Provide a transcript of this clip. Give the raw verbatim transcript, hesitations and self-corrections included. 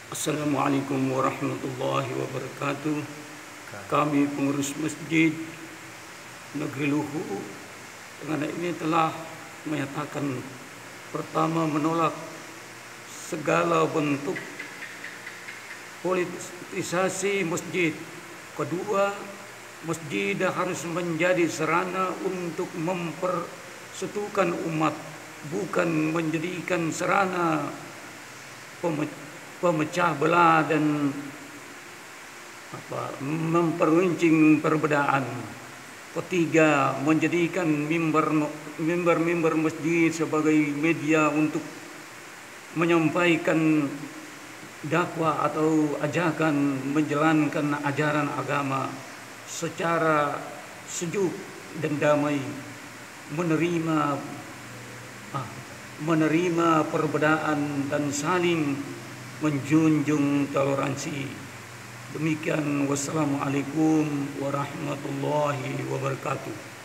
Assalamualaikum warahmatullahi wabarakatuh. Kami pengurus Masjid Negeri Luhu dengan ini telah menyatakan, pertama, menolak segala bentuk politisasi masjid. Kedua, masjid harus menjadi sarana untuk mempersatukan umat, bukan menjadikan sarana pemecah belah dan apa, memperuncing perbedaan. Ketiga, menjadikan mimbar-mimbar masjid sebagai media untuk menyampaikan dakwah atau ajakan menjalankan ajaran agama secara sejuk dan damai, menerima ah, menerima perbedaan dan saling menjunjung toleransi. Demikian, wassalamualaikum warahmatullahi wabarakatuh.